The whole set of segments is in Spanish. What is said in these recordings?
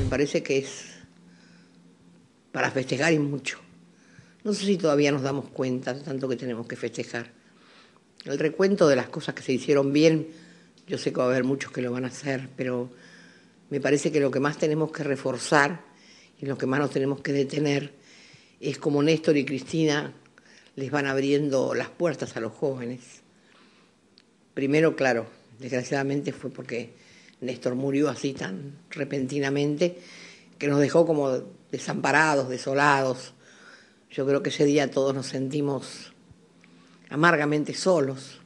parece que es para festejar y mucho. No sé si todavía nos damos cuenta de tanto que tenemos que festejar. El recuento de las cosas que se hicieron bien, yo sé que va a haber muchos que lo van a hacer, pero me parece que lo que más tenemos que reforzar y lo que más nos tenemos que detener es como Néstor y Cristina les van abriendo las puertas a los jóvenes. Primero, claro, desgraciadamente fue porque Néstor murió así tan repentinamente que nos dejó como desamparados, desolados. Yo creo que ese día todos nos sentimos amargamente solos.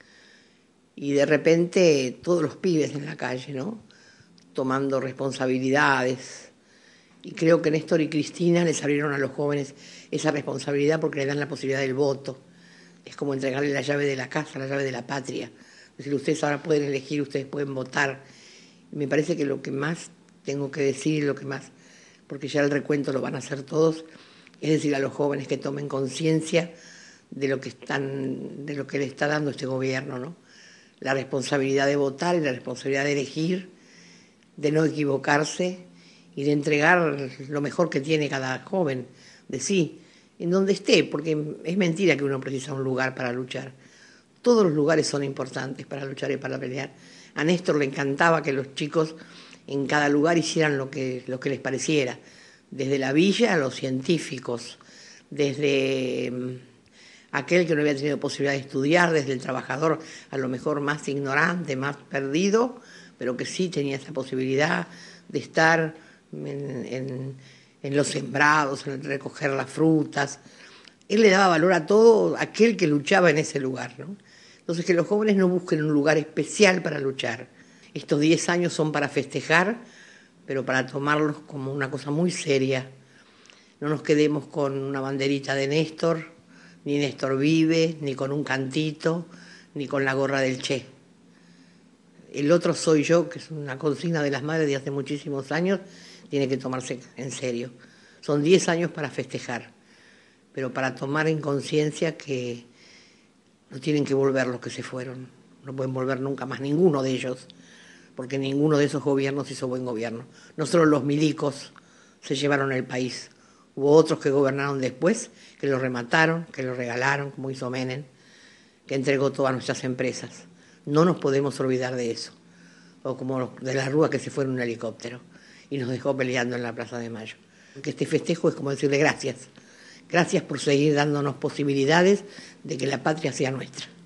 Y de repente todos los pibes en la calle, ¿no? Tomando responsabilidades. Y creo que Néstor y Cristina les abrieron a los jóvenes esa responsabilidad porque le dan la posibilidad del voto. Es como entregarle la llave de la casa, la llave de la patria. Es decir, ustedes ahora pueden elegir, ustedes pueden votar. Y me parece que lo que más tengo que decir, lo que más, porque ya el recuento lo van a hacer todos, es decir a los jóvenes que tomen conciencia de lo que le está dando este gobierno, ¿no? La responsabilidad de votar y la responsabilidad de elegir, de no equivocarse y de entregar lo mejor que tiene cada joven de sí, en donde esté, porque es mentira que uno precisa un lugar para luchar. Todos los lugares son importantes para luchar y para pelear. A Néstor le encantaba que los chicos en cada lugar hicieran lo que les pareciera, desde la villa a los científicos, desde aquel que no había tenido posibilidad de estudiar, desde el trabajador a lo mejor más ignorante, más perdido, pero que sí tenía esa posibilidad de estar en los sembrados, en recoger las frutas. Él le daba valor a todo aquel que luchaba en ese lugar, ¿no? Entonces, que los jóvenes no busquen un lugar especial para luchar. Estos 10 años son para festejar, pero para tomarlos como una cosa muy seria. No nos quedemos con una banderita de Néstor, ni Néstor vive, ni con un cantito, ni con la gorra del Che. El otro soy yo, que es una consigna de las madres de hace muchísimos años, tiene que tomarse en serio. Son 10 años para festejar, pero para tomar en conciencia que no tienen que volver los que se fueron. No pueden volver nunca más ninguno de ellos, porque ninguno de esos gobiernos hizo buen gobierno. No solo los milicos se llevaron el país, hubo otros que gobernaron después, que lo remataron, que lo regalaron, como hizo Menem, que entregó todas nuestras empresas. No nos podemos olvidar de eso. O como los de la Rúa que se fueron en un helicóptero y nos dejó peleando en la Plaza de Mayo. Porque este festejo es como decirle gracias. Gracias por seguir dándonos posibilidades de que la patria sea nuestra.